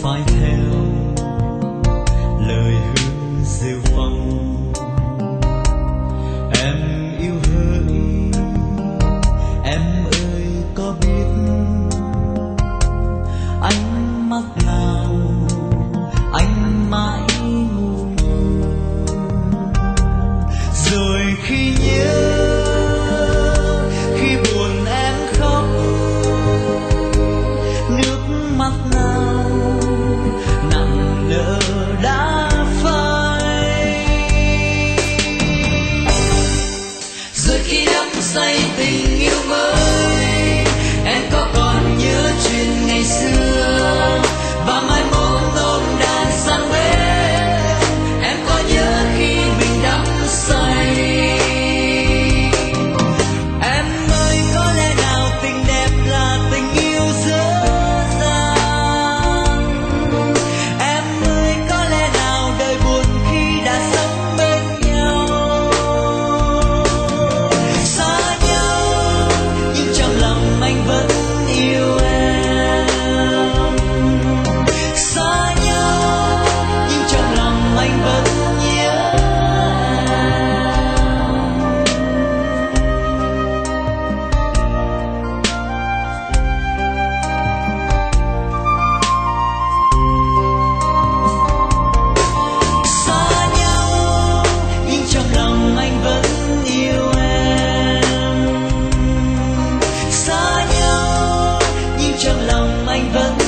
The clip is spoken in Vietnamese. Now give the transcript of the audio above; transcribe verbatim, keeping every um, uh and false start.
phải theo lời hứa rêu phong. Em yêu hỡi, em ơi có biết ánh mắt nào anh mãi ngu rồi khi nhớ, khi buồn em khóc, nước mắt nào nặng nợ đã phai. Rồi khi đắm say tình yêu mới, em có còn nhớ chuyện ngày xưa và mai mốt ôm đàn sang bên. Em có nhớ khi mình đắm say. Em ơi có lẽ nào tình đẹp là tình yêu dở dang. Em ơi có lẽ nào đời buồn khi đã sống bên nhau. Xa nhau nhưng trong lòng anh vẫn yêu em. Xa nhau nhưng trong lòng anh vẫn nhớ em. Xa nhau nhưng trong lòng anh vẫn yêu em. Xa nhau nhưng trong lòng anh vẫn